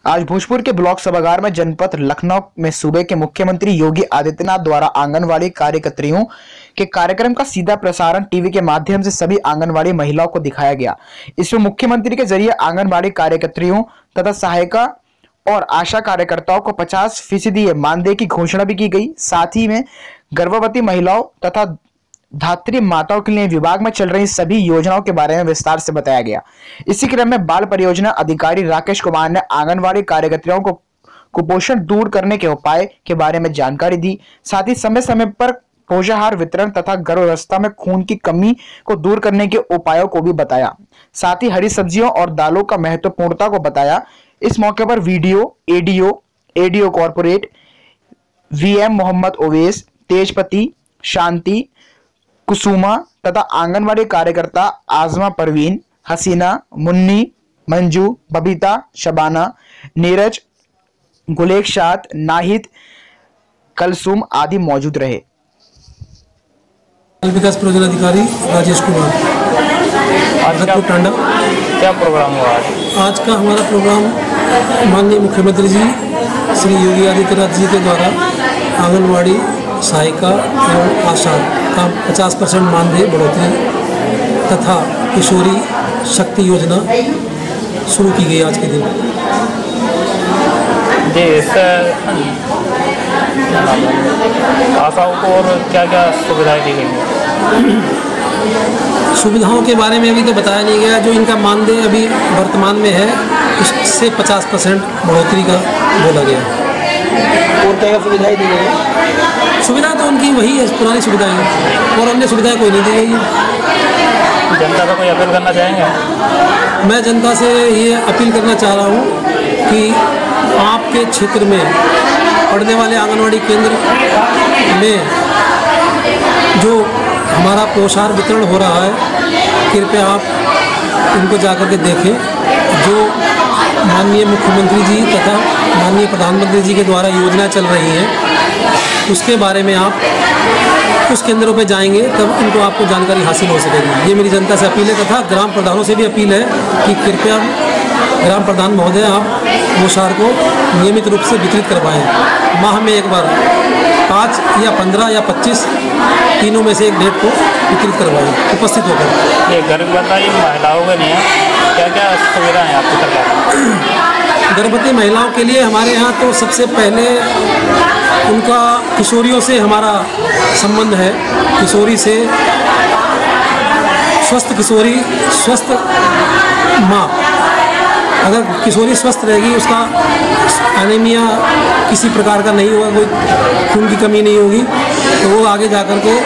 आज भोजपुर के ब्लॉक सभागार में जनपद लखनऊ में सूबे के मुख्यमंत्री योगी आदित्यनाथ द्वारा आंगनवाड़ी कार्यकर्तियों के कार्यक्रम का सीधा प्रसारण टीवी के माध्यम से सभी आंगनवाड़ी महिलाओं को दिखाया गया। इसमें मुख्यमंत्री के जरिए आंगनवाड़ी कार्यकर्तियों तथा सहायिका और आशा कार्यकर्ताओं को 50% मानदेय की घोषणा भी की गई। साथ ही में गर्भवती महिलाओं तथा धात्री माताओं के लिए विभाग में चल रही सभी योजनाओं के बारे में विस्तार से बताया गया। इसी क्रम में बाल परियोजना अधिकारी राकेश कुमार ने आंगनवाड़ी कार्यकर्तियों को कुपोषण दूर करने के उपाय के बारे में जानकारी दी। साथ ही समय समय पर पोषाहार वितरण तथा गर्भावस्था में खून की कमी को दूर करने के उपायों को भी बताया। साथ ही हरी सब्जियों और दालों का महत्वपूर्णता को बताया। इस मौके पर ADO corporate VM Mohammad Owais, Tejpati, Shanti, Kusuma तथा आंगनवाड़ी कार्यकर्ता आजमा, परवीन, हसीना, मुन्नी, मंजू, बबीता, शबाना, नीरज, गुलेखशाद, नाहिद, कलसुम आदि मौजूद रहे। विकास परियोजना अधिकारी राजेश कुमार। आज का क्या प्रोग्राम हुआ? आज का हमारा प्रोग्राम माननीय मुख्यमंत्री जी श्री योगी आदित्यनाथ जी के द्वारा आंगनवाड़ी सहायिका एवं आशा का 50% मानदेय बढ़ोतरी तथा किशोरी शक्ति योजना शुरू की गई आज के दिन। जी, इससे आशाओं को और क्या क्या सुविधाएं दी गई? सुविधाओं के बारे में अभी तो बताया नहीं गया। जो इनका मानदेय अभी वर्तमान में है उससे 50% बढ़ोतरी का बोला गया। और क्या सुविधाएं दी गई है? सुविधा तो उनकी वही है, पुरानी सुविधाएं, और अन्य सुविधाएं कोई नहीं दी गई। जनता को कोई अपील करना चाहेंगे? मैं जनता से ये अपील करना चाह रहा हूँ कि आपके क्षेत्र में पढ़ने वाले आंगनवाड़ी केंद्र में जो हमारा पोषाहार वितरण हो रहा है, कृपया आप उनको जाकर के देखें। जो माननीय मुख्यमंत्री जी तथा माननीय प्रधानमंत्री जी के द्वारा योजना चल रही हैं, उसके बारे में आप उस केंद्रों पर जाएंगे तब उनको आपको जानकारी हासिल हो सकेगी। ये मेरी जनता से अपील है तथा ग्राम प्रधानों से भी अपील है कि कृपया ग्राम प्रधान महोदय आप पोषाहार को नियमित रूप से वितरित करवाएं। माह में एक बार 5 या 15 या 25 तीनों में से एक डेट को वितरित करवाएं उपस्थित होकर। ये गर्भवती महिलाओं के लिए क्या क्या सुविधाएं हैं आपकी सरकार? गर्भवती महिलाओं के लिए हमारे यहाँ तो सबसे पहले उनका किशोरियों से हमारा संबंध है। किशोरी से स्वस्थ किशोरी स्वस्थ माँ, अगर किशोरी स्वस्थ रहेगी, उसका एनीमिया किसी प्रकार का नहीं होगा, कोई खून की कमी नहीं होगी, तो वो आगे जाकर के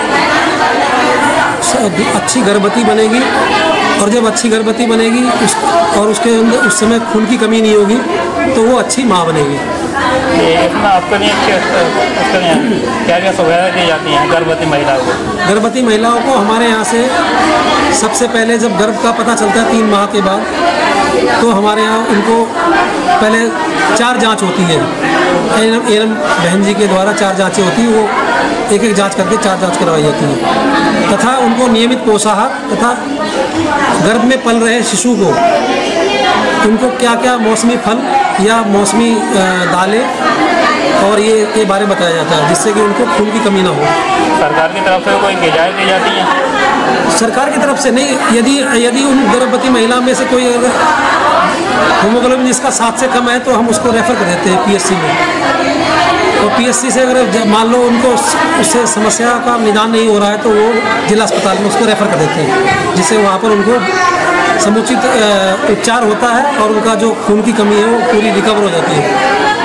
अच्छी गर्भवती बनेगी। और जब अच्छी गर्भवती बनेगी और उसके अंदर उस समय खून की कमी नहीं होगी तो वो अच्छी माँ बनेगी। इसमें आपके लिए क्या क्या सुविधाएं दी जाती हैं गर्भवती महिलाओं को? गर्भवती महिलाओं को हमारे यहाँ से सबसे पहले जब गर्भ का पता चलता है 3 माह के बाद, तो हमारे यहाँ उनको पहले 4 जांच होती है। एएनएम बहन जी के द्वारा 4 जांचें होती हैं, वो एक जांच करके 4 जांच करवाई जाती है। तथा उनको नियमित पोषाहार तथा गर्भ में पल रहे शिशु को उनको क्या क्या मौसमी फल या मौसमी दालें और ये के बारे में बताया जाता है, जिससे कि उनको खून की कमी ना हो। सरकार की तरफ से कोई गिजाएं दी जाती है? सरकार की तरफ से नहीं। यदि उन गर्भवती महिला में से कोई अगर हीमोग्लोबिन जिसका 7 से कम है तो हम उसको रेफर कर देते हैं पीएचसी में। और पीएचसी से अगर मान लो उनको उससे समस्या का निदान नहीं हो रहा है तो वो जिला अस्पताल में उसको रेफर कर देते हैं, जिससे वहाँ पर उनको समुचित उपचार होता है और उनका जो खून की कमी है वो पूरी रिकवर हो जाती है।